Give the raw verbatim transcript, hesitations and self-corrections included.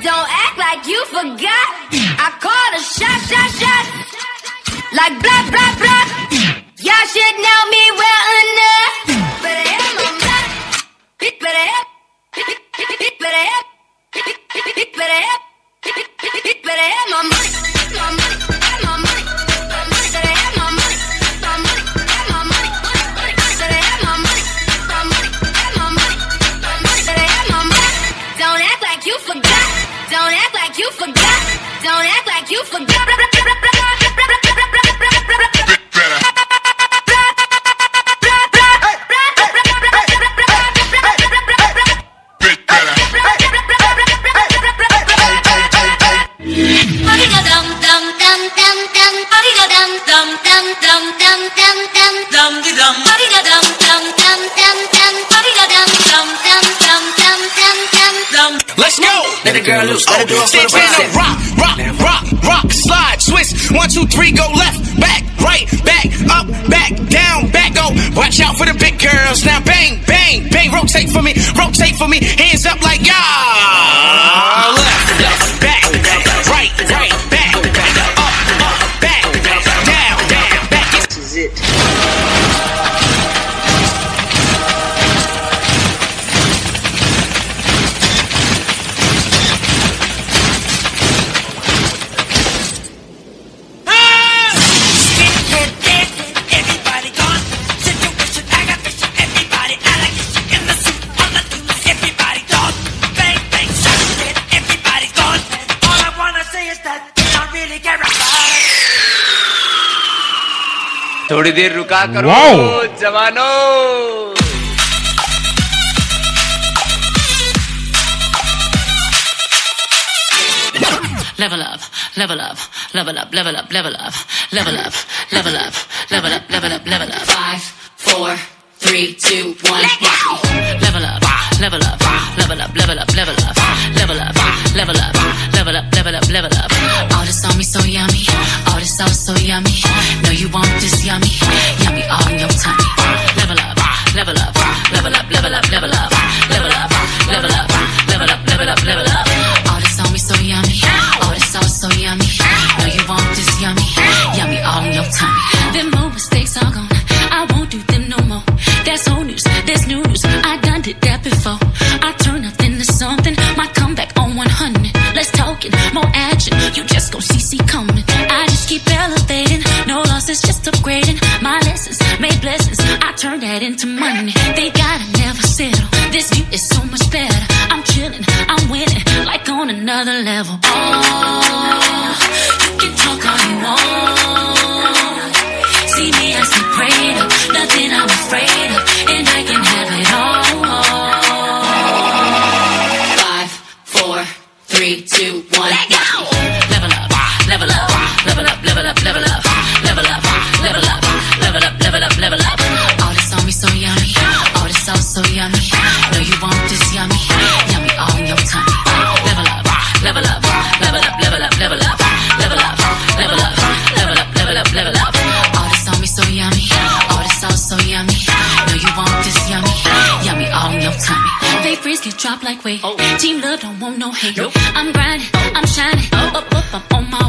Don't act like you forgot. I called a shot, shot, shot. Like blah, blah, blah. Y'all should know me well enough. Better have my mind. Better have. Better have. Better have. Better have my money. My money. My money. My money. Better have my money. My money. My money. Better have my money. My money. My money. My money. Better have my money. Don't act like you forgot. Don't act like you forgot. Don't act like you forgot. Let's go. Let the girl loose. Let her do it for the bicep. Rock, rock, rock, rock, slide, twist. One, two, three, go left, back, right, back, up, back, down, back, go. Watch out for the big girls. Now bang, bang, bang. Rotate for me, rotate for me. Hands up like y'all. Left, left, back, right, right, back, up, up, back, down, down, back. This is it. थोड़ी देर रुका करो जवानों। Level up, level up, level up, level up, level up, level up, level up, level up, level up, level up. Five, four, three, two, one. Level up, level up, level up, level up, level up, level up, level up, level up, level up, level up. All this on me so yummy, all this sauce so yummy. Know you want this yummy, yummy all in your tummy. Level up, level up, level up, level up, level up, level up, level up, level up, level up, level up. All this on me so yummy, all this sauce so yummy. Know you want this yummy, yummy all in your tummy. Them old mistakes are gone, I won't do them no more. That's old news, that's new news. I done did that before. I turn nothing to something. My comeback on one hundred. Let's talk it, more action. You just gon' see see coming. I just keep elevating. No losses, just upgrading. My lessons made blessings. I turn that into money. They gotta never settle. This view is so much better. I'm chilling, I'm winning, like on another level. Oh, you can talk all you want. See me as the greater, nothing I'm afraid of, and I can have it all. Five, four, three, two, one. Let go. Level up, level up, level up, level up, level up, level up, level up, level up, level up, level up. All this on me so yummy, all this sauce so yummy. Know you want this yummy, yummy all in your tummy. Level up, level up, level up, level up, level up, level up, level up, level up, level up, level up. All this on me so yummy, all this sauce so yummy. Know you want this yummy, yummy all in your tummy. They freeze get dropped like weight. Team love don't want no hate. I'm grinding, I'm shining, up, up, up, I'm on my